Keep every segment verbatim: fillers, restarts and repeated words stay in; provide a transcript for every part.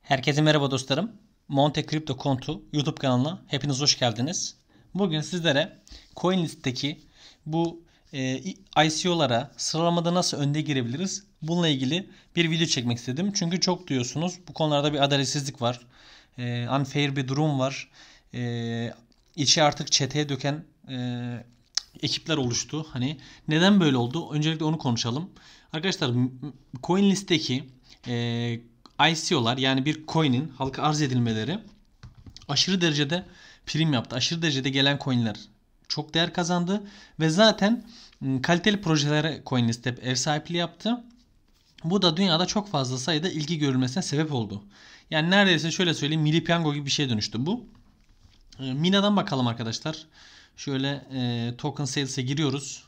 Herkese merhaba dostlarım. Monte Crypto Kontu YouTube kanalına hepiniz hoş geldiniz. Bugün sizlere CoinList'teki bu e, I C O'lara sıralamada nasıl önde girebiliriz? Bununla ilgili bir video çekmek istedim. Çünkü çok duyuyorsunuz. Bu konularda bir adaletsizlik var. E, unfair bir durum var. E, içi artık çeteye döken e, ekipler oluştu. Hani neden böyle oldu? Öncelikle onu konuşalım. Arkadaşlar CoinList'teki e, I C O'lar yani bir coin'in halka arz edilmeleri aşırı derecede prim yaptı. Aşırı derecede gelen coin'ler çok değer kazandı ve zaten kaliteli projelere CoinList hep ev sahipliği yaptı. Bu da dünyada çok fazla sayıda ilgi görülmesine sebep oldu. Yani neredeyse şöyle söyleyeyim, milli piyango gibi bir şeye dönüştü bu. Mina'dan bakalım arkadaşlar. Şöyle e, token sales'e giriyoruz.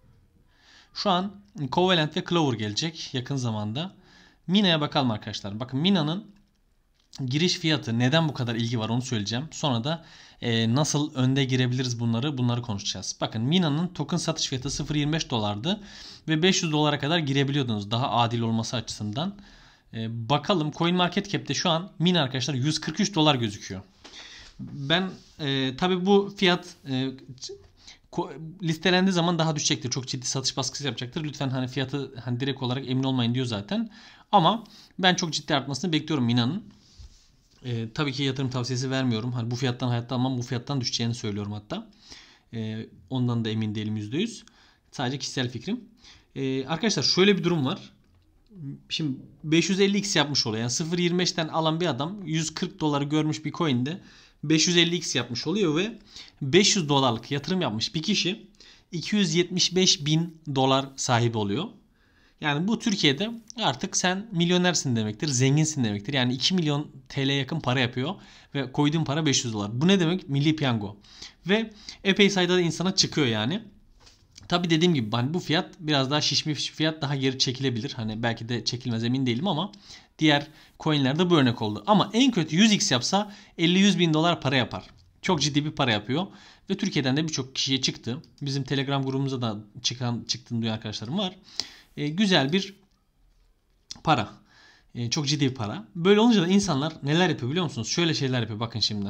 Şu an Covalent ve Clover gelecek yakın zamanda. Mina'ya bakalım arkadaşlar. Bakın Mina'nın giriş fiyatı, neden bu kadar ilgi var onu söyleyeceğim. Sonra da e, nasıl önde girebiliriz bunları bunları konuşacağız. Bakın Mina'nın token satış fiyatı sıfır virgül yirmi beş dolardı ve beş yüz dolara kadar girebiliyordunuz daha adil olması açısından. E, bakalım CoinMarketCap'te şu an Mina arkadaşlar yüz kırk üç dolar gözüküyor. Ben e, tabi bu fiyat e, listelendiği zaman daha düşecektir. Çok ciddi satış baskısı yapacaktır. Lütfen hani fiyatı hani direkt olarak emin olmayın diyor zaten. Ama ben çok ciddi artmasını bekliyorum Mina'nın. Ee, tabii ki yatırım tavsiyesi vermiyorum. Hani bu fiyattan hayatta almam, bu fiyattan düşeceğini söylüyorum hatta. Ee, ondan da emin değilim yüzde yüz. Sadece kişisel fikrim. Ee, arkadaşlar şöyle bir durum var. Şimdi beş yüz elli x yapmış oluyor. Yani sıfır virgül yirmi beşten alan bir adam yüz kırk doları görmüş bir coin'de beş yüz elli x yapmış oluyor ve beş yüz dolarlık yatırım yapmış bir kişi iki yüz yetmiş beş bin dolar sahibi oluyor. Yani bu Türkiye'de artık sen milyonersin demektir, zenginsin demektir. Yani iki milyon T L'ye yakın para yapıyor ve koyduğun para beş yüz dolar. Bu ne demek? Milli piyango. Ve epey sayıda da insana çıkıyor yani. Tabi dediğim gibi hani bu fiyat biraz daha şişmiş fiyat, daha geri çekilebilir. Hani belki de çekilmez, emin değilim ama diğer coinlerde bu örnek oldu. Ama en kötü yüz x yapsa elli yüz bin dolar para yapar. Çok ciddi bir para yapıyor. Ve Türkiye'den de birçok kişiye çıktı. Bizim Telegram grubumuza da çıkan çıktığını duyan arkadaşlarım var. E, güzel bir para. E, çok ciddi bir para. Böyle olunca da insanlar neler yapıyor biliyor musunuz? Şöyle şeyler yapıyor. Bakın şimdi.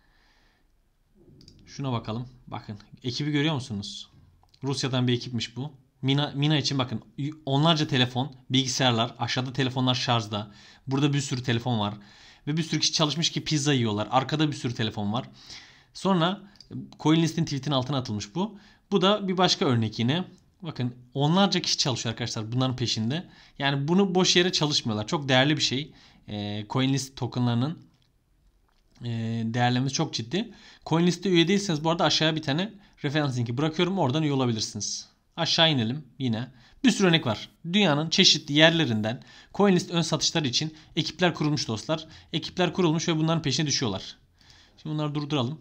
Şuna bakalım. Bakın. Ekibi görüyor musunuz? Rusya'dan bir ekipmiş bu. Mina, Mina için bakın onlarca telefon, bilgisayarlar, aşağıda telefonlar şarjda. Burada bir sürü telefon var. Ve bir sürü kişi çalışmış ki pizza yiyorlar. Arkada bir sürü telefon var. Sonra CoinList'in tweet'in altına atılmış bu. Bu da bir başka örnek yine. Bakın onlarca kişi çalışıyor arkadaşlar bunların peşinde. Yani bunu boş yere çalışmıyorlar. Çok değerli bir şey. E, CoinList tokenlarının e, değerlemesi çok ciddi. CoinList'te üye değilseniz bu arada aşağıya bir tane referans linki bırakıyorum. Oradan üye olabilirsiniz. Aşağı inelim yine. Bir sürü örnek var. Dünyanın çeşitli yerlerinden CoinList ön satışları için ekipler kurulmuş dostlar. Ekipler kurulmuş ve bunların peşine düşüyorlar. Şimdi bunları durduralım.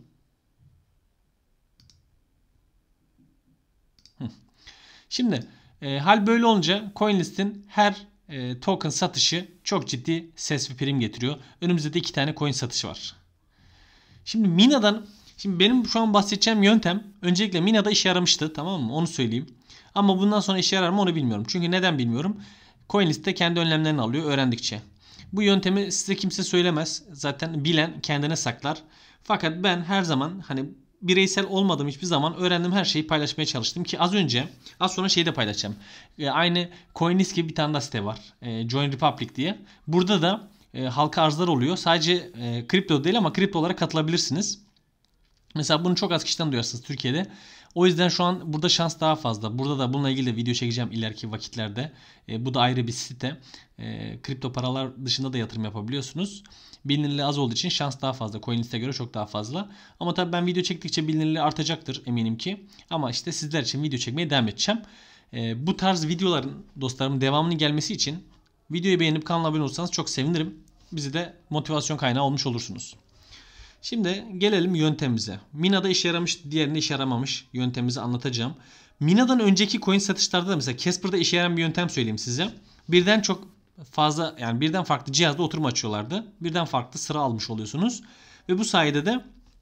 Şimdi e, hal böyle olunca CoinList'in her e, token satışı çok ciddi ses ve prim getiriyor. Önümüzde de iki tane coin satışı var. Şimdi Mina'dan, şimdi benim şu an bahsedeceğim yöntem öncelikle Mina'da işe yaramıştı, tamam mı? Onu söyleyeyim. Ama bundan sonra işe yarar mı onu bilmiyorum. Çünkü neden bilmiyorum? CoinList'te kendi önlemlerini alıyor öğrendikçe. Bu yöntemi size kimse söylemez. Zaten bilen kendine saklar. Fakat ben her zaman hani bireysel olmadığım hiçbir zaman öğrendiğim her şeyi paylaşmaya çalıştım ki az önce az sonra şeyi de paylaşacağım. E, aynı CoinList gibi bir tane daha site var. E, Join Republic diye. Burada da e, halka arzlar oluyor. Sadece e, kripto değil ama kripto olarak katılabilirsiniz. Mesela bunu çok az kişiden duyarsınız Türkiye'de. O yüzden şu an burada şans daha fazla. Burada da bununla ilgili de video çekeceğim ileriki vakitlerde. E, bu da ayrı bir site. E, kripto paralar dışında da yatırım yapabiliyorsunuz. Bilinirliği az olduğu için şans daha fazla. CoinList'e göre çok daha fazla. Ama tabii ben video çektikçe bilinirliği artacaktır eminim ki. Ama işte sizler için video çekmeye devam edeceğim. E, bu tarz videoların dostlarım devamının gelmesi için videoyu beğenip kanala abone olursanız çok sevinirim. Bizi de motivasyon kaynağı olmuş olursunuz. Şimdi gelelim yöntemimize. Mina'da işe yaramış, diğerinde işe yaramamış yöntemimizi anlatacağım. Mina'dan önceki coin satışlarda da mesela Casper'da işe yarayan bir yöntem söyleyeyim size. Birden çok fazla, yani birden farklı cihazda oturum açıyorlardı. Birden farklı sıra almış oluyorsunuz. Ve bu sayede de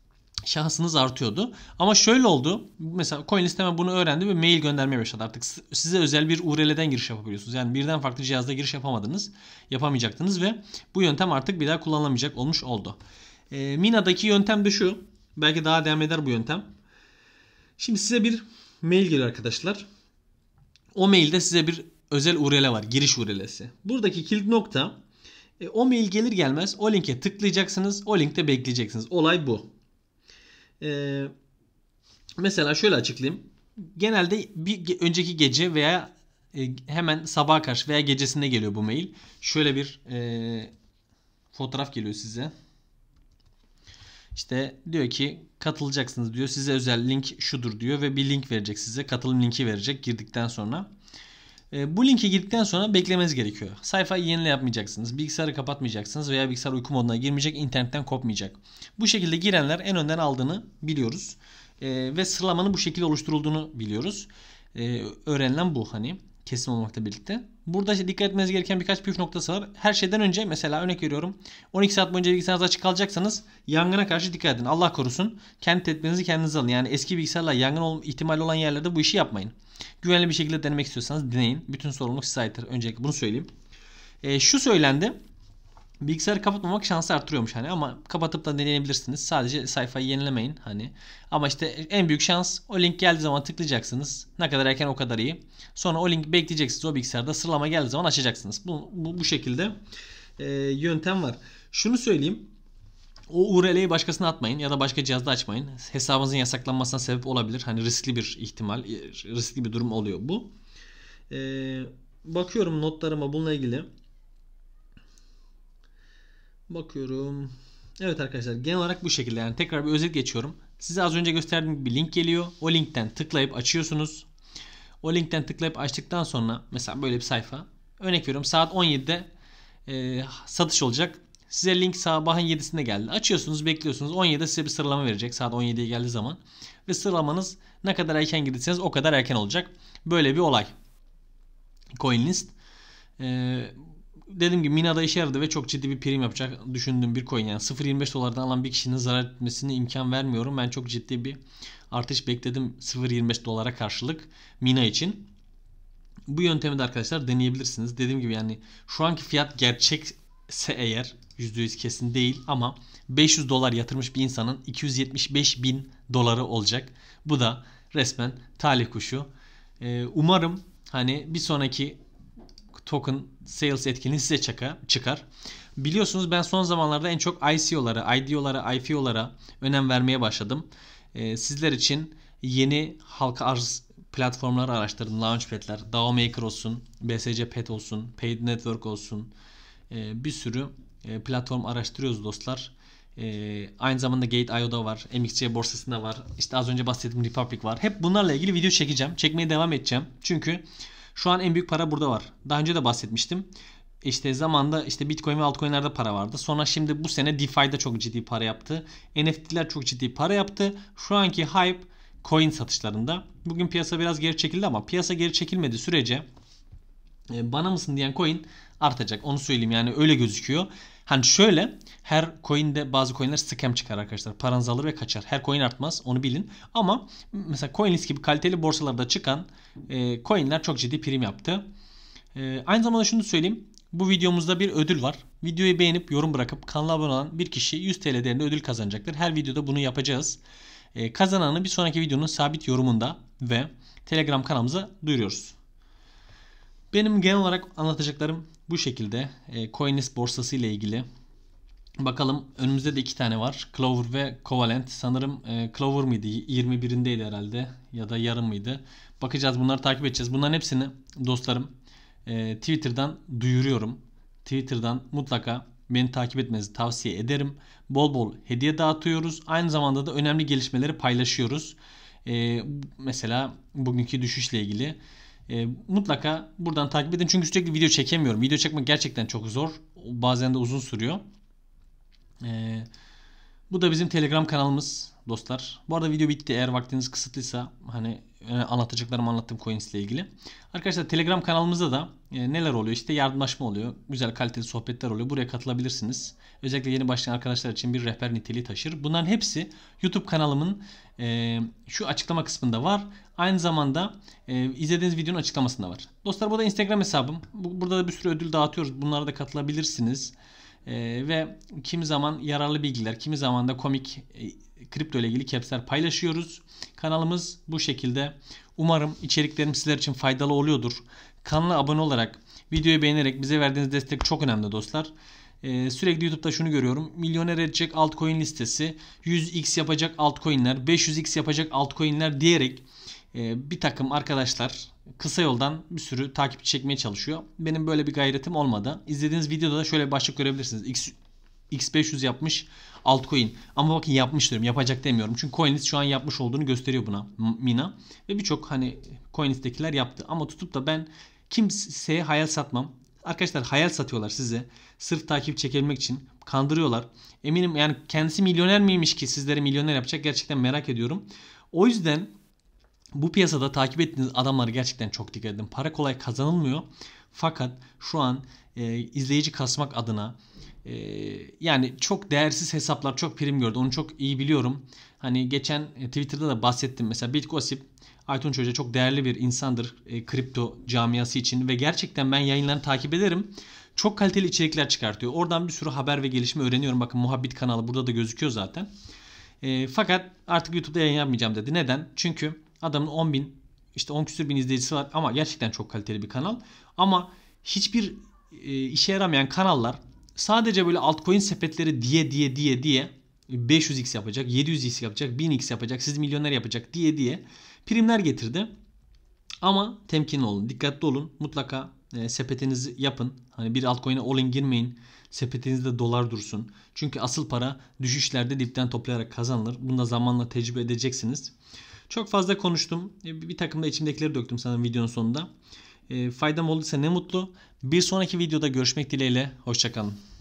şansınız artıyordu. Ama şöyle oldu. Mesela CoinList hemen bunu öğrendi ve mail göndermeye başladı. Artık size özel bir U R L'den giriş yapabiliyorsunuz. Yani birden farklı cihazda giriş yapamadınız. Yapamayacaktınız ve bu yöntem artık bir daha kullanılamayacak olmuş oldu. E, Mina'daki yöntem de şu. Belki daha devam eder bu yöntem. Şimdi size bir mail geliyor arkadaşlar. O mailde size bir özel U R L var. Giriş U R L'si. Buradaki kilit nokta, e, o mail gelir gelmez o linke tıklayacaksınız. O linkte bekleyeceksiniz. Olay bu. Ee, mesela şöyle açıklayayım. Genelde bir önceki gece veya e, hemen sabaha karşı veya gecesinde geliyor bu mail. Şöyle bir e, fotoğraf geliyor size. İşte diyor ki katılacaksınız diyor. Size özel link şudur diyor ve bir link verecek size. Katılım linki verecek girdikten sonra. E, bu linke girdikten sonra beklemeniz gerekiyor. Sayfayı yenile yapmayacaksınız. Bilgisayarı kapatmayacaksınız veya bilgisayar uyku moduna girmeyecek, internetten kopmayacak. Bu şekilde girenler en önden aldığını biliyoruz. E, ve sıralamanın bu şekilde oluşturulduğunu biliyoruz. E, öğrenilen bu hani kesin olmakla birlikte. Burada işte dikkat etmeniz gereken birkaç püf noktası var. Her şeyden önce mesela örnek veriyorum. on iki saat boyunca bilgisayarınız açık kalacaksanız yangına karşı dikkat edin. Allah korusun. Kendi tedbirinizi kendiniz alın. Yani eski bilgisayarla yangın ihtimali olan yerlerde bu işi yapmayın. Güvenli bir şekilde denemek istiyorsanız deneyin. Bütün sorumluluk size aittir. Öncelikle bunu söyleyeyim. E, şu söylendi. Bilgisayarı kapatmamak şansı arttırıyormuş hani ama kapatıp da deneyebilirsiniz. Sadece sayfayı yenilemeyin hani. Ama işte en büyük şans o link geldiği zaman tıklayacaksınız. Ne kadar erken o kadar iyi. Sonra o link bekleyeceksiniz o bilgisayarda. Sıralama geldiği zaman açacaksınız. Bu bu, bu şekilde e, yöntem var. Şunu söyleyeyim. O U R L'yi başkasına atmayın ya da başka cihazda açmayın. Hesabınızın yasaklanmasına sebep olabilir. Hani riskli bir ihtimal, riskli bir durum oluyor bu. Ee, bakıyorum notlarıma bununla ilgili. Bakıyorum. Evet arkadaşlar genel olarak bu şekilde. Yani tekrar bir özet geçiyorum. Size az önce gösterdiğim bir link geliyor. O linkten tıklayıp açıyorsunuz. O linkten tıklayıp açtıktan sonra mesela böyle bir sayfa. Örnek veriyorum saat on yedide e, satış olacak. Size link sabahın yedisinde geldi. Açıyorsunuz, bekliyorsunuz. on yedide size bir sıralama verecek. Saat on yediye geldiği zaman. Ve sıralamanız ne kadar erken girdiyseniz o kadar erken olacak. Böyle bir olay. CoinList. Ee, dediğim gibi Mina'da işe yaradı ve çok ciddi bir prim yapacak düşündüğüm bir coin. Yani sıfır virgül yirmi beş dolardan alan bir kişinin zarar etmesine imkan vermiyorum. Ben çok ciddi bir artış bekledim sıfır virgül yirmi beş dolara karşılık Mina için. Bu yöntemi de arkadaşlar deneyebilirsiniz. Dediğim gibi yani şu anki fiyat gerçekse eğer yüzde yüz kesin değil ama beş yüz dolar yatırmış bir insanın iki yüz yetmiş beş bin doları olacak. Bu da resmen talih kuşu. Ee, umarım hani bir sonraki token sales etkinliği size çıkar. Biliyorsunuz ben son zamanlarda en çok I C O'lara, I D O'lara, I F O'lara önem vermeye başladım. Ee, sizler için yeni halka arz platformları araştırdım. Launchpad'ler, D A O Maker olsun, B S C Pet olsun, Paid Network olsun. Ee, bir sürü e, platform araştırıyoruz dostlar. Ee, aynı zamanda Gate nokta io'da var. M X C borsasında var. İşte az önce bahsettiğim Republic var. Hep bunlarla ilgili video çekeceğim. Çekmeye devam edeceğim. Çünkü şu an en büyük para burada var. Daha önce de bahsetmiştim. İşte zamanda işte Bitcoin ve altcoin'lerde para vardı. Sonra şimdi bu sene DeFi'de çok ciddi para yaptı. N F T'ler çok ciddi para yaptı. Şu anki hype coin satışlarında. Bugün piyasa biraz geri çekildi ama piyasa geri çekilmediği sürece bana mısın diyen coin artacak. Onu söyleyeyim yani öyle gözüküyor. Hani şöyle her coin'de bazı coin'ler scam çıkar arkadaşlar. Paranızı alır ve kaçar. Her coin artmaz onu bilin. Ama mesela CoinList gibi kaliteli borsalarda çıkan e, coin'ler çok ciddi prim yaptı. E, aynı zamanda şunu söyleyeyim. Bu videomuzda bir ödül var. Videoyu beğenip yorum bırakıp kanala abone olan bir kişi yüz TL değerinde ödül kazanacaktır. Her videoda bunu yapacağız. E, kazananı bir sonraki videonun sabit yorumunda ve Telegram kanalımıza duyuruyoruz. Benim genel olarak anlatacaklarım bu şekilde. E, CoinList borsası ile ilgili. Bakalım önümüzde de iki tane var. Clover ve Covalent. Sanırım e, Clover mıydı? yirmi birindeydi herhalde. Ya da yarın mıydı? Bakacağız. Bunları takip edeceğiz. Bunların hepsini dostlarım e, Twitter'dan duyuruyorum. Twitter'dan mutlaka beni takip etmenizi tavsiye ederim. Bol bol hediye dağıtıyoruz. Aynı zamanda da önemli gelişmeleri paylaşıyoruz. E, mesela bugünkü düşüşle ilgili. E, mutlaka buradan takip edin. Çünkü sürekli video çekemiyorum. Video çekmek gerçekten çok zor. Bazen de uzun sürüyor. E, bu da bizim Telegram kanalımız dostlar. Bu arada video bitti. Eğer vaktiniz kısıtlıysa hani anlatacaklarımı anlattığım coins ile ilgili. Arkadaşlar Telegram kanalımızda da e, neler oluyor? İşte yardımlaşma oluyor. Güzel kaliteli sohbetler oluyor. Buraya katılabilirsiniz. Özellikle yeni başlayan arkadaşlar için bir rehber niteliği taşır. Bunların hepsi YouTube kanalımın e, şu açıklama kısmında var. Aynı zamanda e, izlediğiniz videonun açıklamasında var. Dostlar bu da Instagram hesabım. Bu, burada da bir sürü ödül dağıtıyoruz. Bunlara da katılabilirsiniz. E, ve kimi zaman yararlı bilgiler, kimi zaman da komik e, kripto ile ilgili caps'ler paylaşıyoruz. Kanalımız bu şekilde. Umarım içeriklerim sizler için faydalı oluyordur. Kanala abone olarak, videoyu beğenerek bize verdiğiniz destek çok önemli dostlar. Ee, sürekli YouTube'da şunu görüyorum. Milyoner edecek altcoin listesi, yüz x yapacak altcoin'ler, beş yüz x yapacak altcoin'ler diyerek e, bir takım arkadaşlar kısa yoldan bir sürü takipçi çekmeye çalışıyor. Benim böyle bir gayretim olmadı. İzlediğiniz videoda da şöyle bir başlık görebilirsiniz. X, X beş yüz yapmış altcoin. Ama bakın yapmış diyorum. Yapacak demiyorum. Çünkü CoinList şu an yapmış olduğunu gösteriyor buna Mina. Ve birçok hani CoinList'tekiler yaptı. Ama tutup da ben kimseye hayal satmam. Arkadaşlar hayal satıyorlar size. Sırf takip çekebilmek için kandırıyorlar. Eminim yani kendisi milyoner miymiş ki sizleri milyoner yapacak, gerçekten merak ediyorum. O yüzden bu piyasada takip ettiğiniz adamları gerçekten çok dikkat edin. Para kolay kazanılmıyor. Fakat şu an e, izleyici kasmak adına e, yani çok değersiz hesaplar çok prim gördü. Onu çok iyi biliyorum. Hani geçen e, Twitter'da da bahsettim. Mesela Bitgossip Aytunç Hoca çok değerli bir insandır e, kripto camiası için ve gerçekten ben yayınlarını takip ederim. Çok kaliteli içerikler çıkartıyor. Oradan bir sürü haber ve gelişme öğreniyorum. Bakın Muhabbet kanalı burada da gözüküyor zaten. E, fakat artık YouTube'da yayın yapmayacağım dedi. Neden? Çünkü adamın on bin işte on küsür bin izleyicisi var ama gerçekten çok kaliteli bir kanal. Ama hiçbir e, işe yaramayan kanallar sadece böyle altcoin sepetleri diye diye diye diye beş yüz x yapacak, yedi yüz x yapacak, bin x yapacak, sizi milyoner yapacak diye diye primler getirdi. Ama temkinli olun, dikkatli olun. Mutlaka e, sepetinizi yapın. Hani bir altcoin'e all in girmeyin. Sepetinizde dolar dursun. Çünkü asıl para düşüşlerde dipten toplayarak kazanılır. Bunu da zamanla tecrübe edeceksiniz. Çok fazla konuştum. Bir takım da içimdekileri döktüm sanırım videonun sonunda. E, faydam olduysa ne mutlu. Bir sonraki videoda görüşmek dileğiyle. Hoşça kalın.